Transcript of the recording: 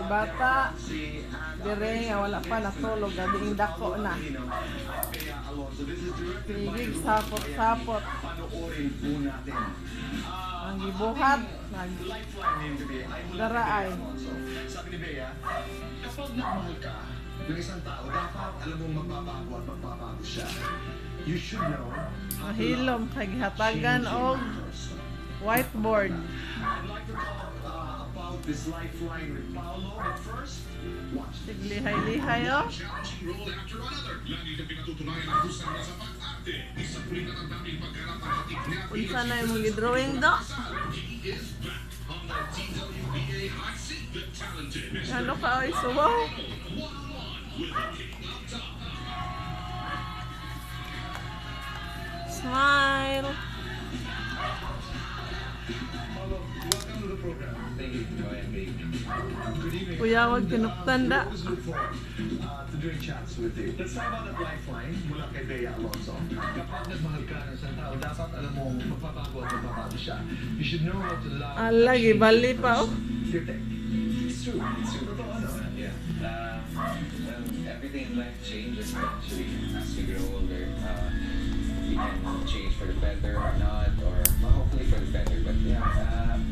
bata, dire nga wala pa natulog, gabing dako na. Pigig, sapot-sapot. Ang gibuhat, nagdaraay. Sabi ni Bea, kapag nagmahal ka ng isang tao, dapat alam mong magbabago at magbabago siya. You should know. Mahilom, kay gihatagan og whiteboard. I'd like to talk about this lifeline with Paolo, but first, watch this. Lihay-lihay, oh. Challenging role after another. Lagi kang pinatutunayan ang husay na sa pag-arte. Isang puli na ng daming pagganap ng ating Unsa na yung gidrawing do? He is back on the TWBA Hot Seat, the talented Mr. Ano ka, oy, suwaw? One-on-one with the king of top. Smile. Paolo, welcome to the program. Thank you, Joy and Bea. Good evening. Kuya, wag kinuptanda. We always look forward to doing chats with you. Let's talk about that lifeline mula kay Bea Alonso. Kapag nagmahal ka ng isang tao, dapat alam mo magbabago at magbabago siya. You should know how to love. Ala, gibali pa, oh. Your take. It's true. It's true. Totoo, ano? Yeah. Well, everything in life changes eventually as we grow older. We can change for the better or not, or hopefully for the better. But yeah,